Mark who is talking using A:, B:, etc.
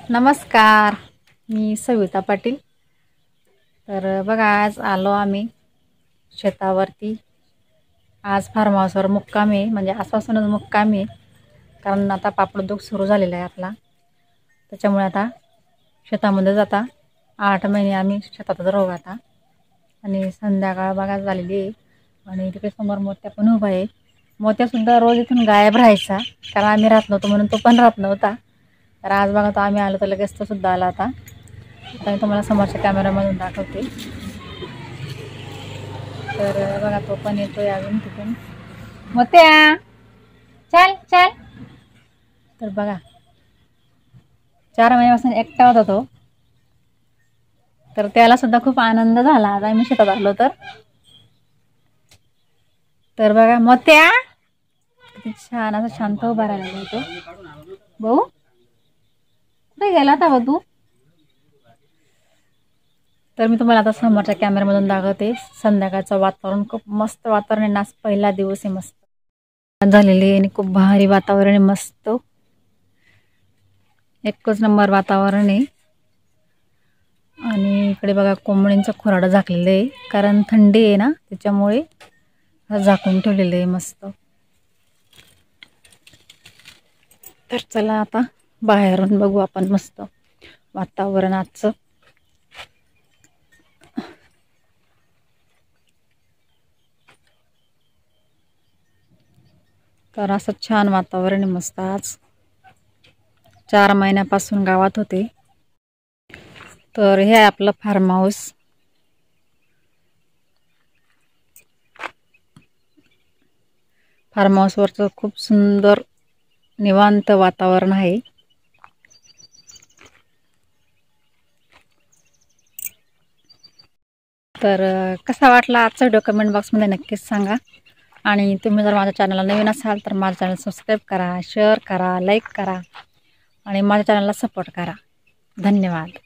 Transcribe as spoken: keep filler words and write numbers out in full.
A: नमस्कार, मी सविता पाटील। तर बघा, आज आलो आम्ही शेतावरती। आज फार्म हाऊसवर मुक्काम आहे, म्हणजे आजपासूनच मुक्काम आहे, कारण आता पापडोद्योग सुरू झालेला आहे आपला। त्याच्यामुळे आता शेतामध्ये जाता आठ महिने आम्ही शेतातच राहू आता। आणि संध्याकाळ बघा झालेली आहे आणि तिकडे समोर मोत्या पण उभा आहे। मोत्यासुद्धा रोज इथून गायब राहायचा, कारण आम्ही राहत नव्हतो म्हणून तो पण राहत नव्हता। तर आज बघा तो आम्ही आलो तर लगेच तो सुद्धा आला आता। आता मी तुम्हाला समोरच्या कॅमेरामधून दाखवते। तर बघा तो पण येतोय अजून तिथून। मोत्या चल चल। तर बघा, चार महिन्यापासून एकटा होता तो, तर त्याला सुद्धा खूप आनंद झाला आज आम्ही शेतात आलो तर। तर बघा मोत्या किती छान असं शांत उभा राहिला तो। भाऊ कुठे गेला होता तू? तर मी तुम्हाला आता समोरच्या कॅमेरामधून दाखवते। संध्याकाळचं वातावरण खूप मस्त वातावरण आहे, आज पहिला दिवस आहे, मस्त झालेले आणि खूप भारी वातावरण आहे, मस्त एकच नंबर वातावरण आहे। आणि इकडे बघा कोंबड्यांचं खुराडं झाकलेलं आहे, कारण थंडी आहे ना, त्याच्यामुळे झाकून ठेवलेलं आहे मस्त। तर चला आता बाहेरून बघू आपण मस्त वातावरण आजचं। तर असं छान वातावरण आहे मस्त आज। चार महिन्यापासून गावात होते। तर हे आहे आपलं फार्म हाऊस। फार्म हाऊसवरचं खूप सुंदर निवांत वातावरण आहे। तर कसा वाटला आजचा व्हिडिओ कमेंट बॉक्समध्ये नक्कीच सांगा। आणि तुम्ही जर माझ्या चॅनलला नवीन असाल तर माझं चॅनल सबस्क्राईब करा, शेअर करा, लाईक करा आणि माझ्या चॅनलला सपोर्ट करा। धन्यवाद।